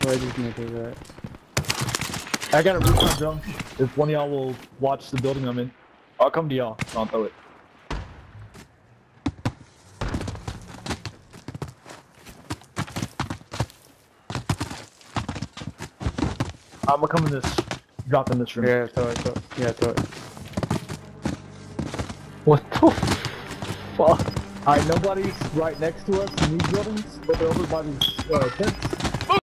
Where this nigga at? I got a recon drone. If one of y'all will watch the building I'm in, I'll come to y'all. I'll throw it. I'm gonna come in this. Drop in this room. Yeah, throw it. Yeah, throw it. What the fuck? Alright, nobody's right next to us in these buildings, but they're over by these tents.